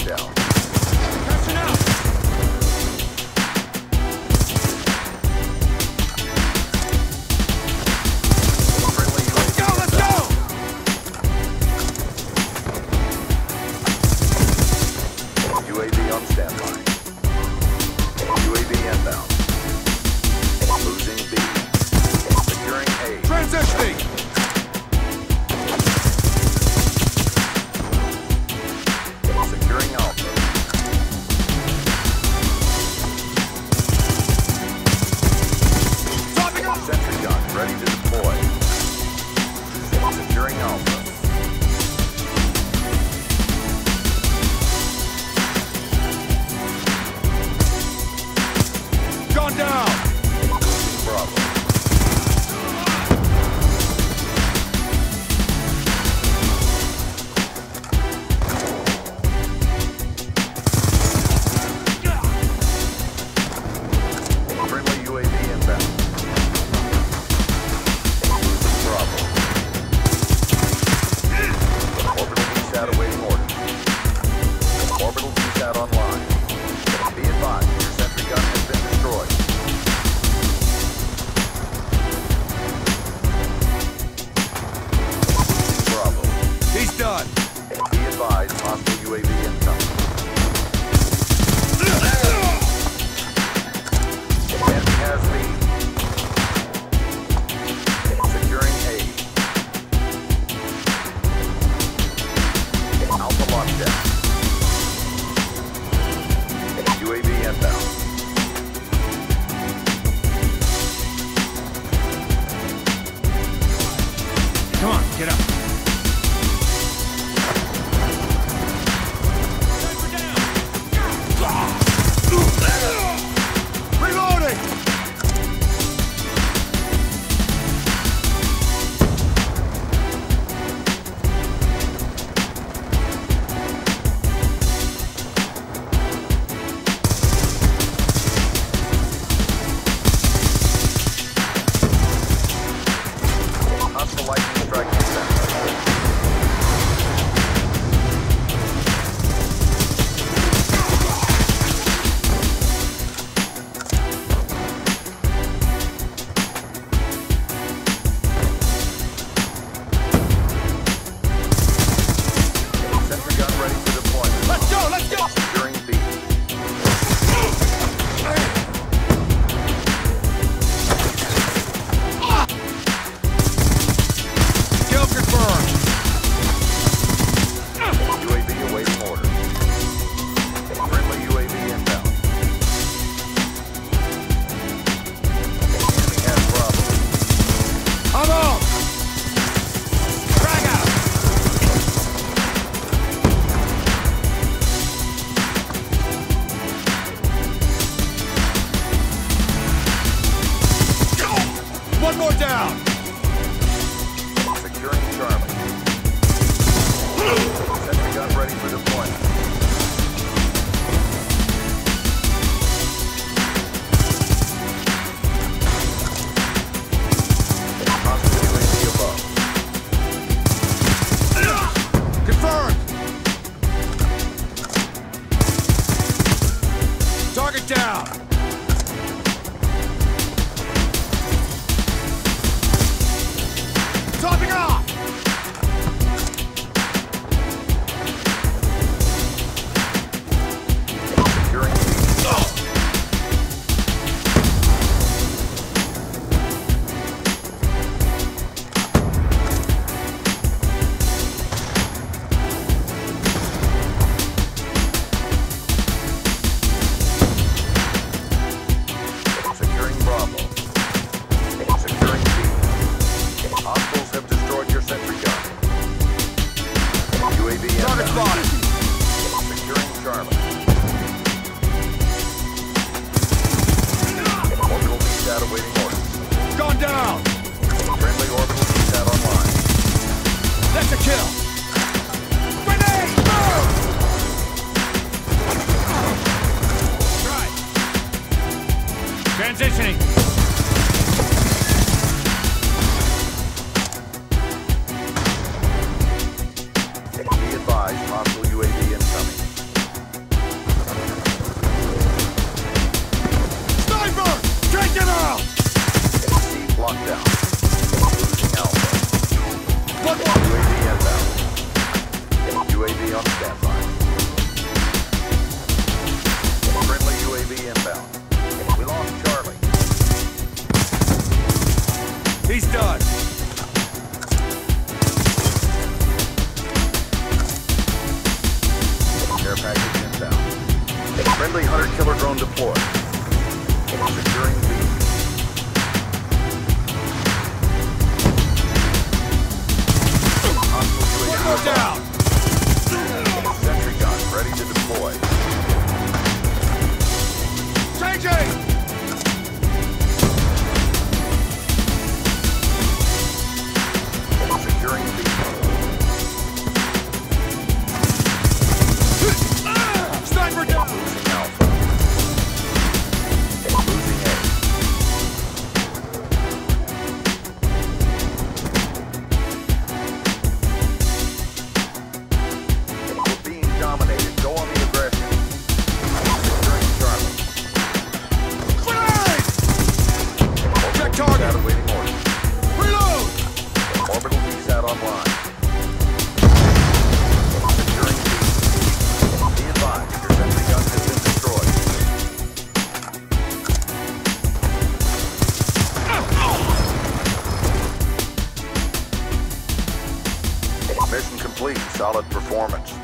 down. Catching up! Friendly UAV Let's go! UAV on standby. UAV inbound. Losing B. Securing A. Transitioning! Securing Alpha. Dropping off! Sentry gun ready to deploy. Securing Alpha. Gone down! Losing Bravo. Friendly UAV inbound. Losing Bravo. Orbital VSAT awaiting orders. Orbital VSAT online. Be advised, your sentry gun has been destroyed. Bravo. He's done! Be advised, hostile UAV incoming. Enemy has lead. Securing A. Alpha lockdown. UAV inbound. Come on, get up! Reloading! Hostile lightning strike descent. Sentry gun ready for deployment. Let's go! Let's go! Securing B. Kill confirmed! UAV awaiting orders. Friendly UAV inbound. Enemy has Bravo. I'm out! Frag out! One more down! Securing Charlie. Sentry gun ready for deployment. Hostile UAV above. Confirmed! Target down! Topping off! Securing B. Securing Bravo. Securing B. Hostiles have destroyed your sentry gun. UAV Target inbound. spotted! Securing Charlie. Orbital VSAT awaiting orders. Gone down! Friendly orbital VSAT online. That's a kill! Grenade! Boom! Right. Transitioning! Be advised, hostile UAV incoming. Friendly hunter-killer drone deployed. Securing B. Go down! Sentry gun ready to deploy. Changing! Securing B. Sniper down! Losing Alpha. Losing A. We're being dominated. Go on the aggression. Securing Charlie. Grenade! Check Orbital target! VSAT awaiting orders. Reload! Orbital VSAT online. Securing B. Be advised, your sentry gun has been destroyed. Mission complete. Solid performance.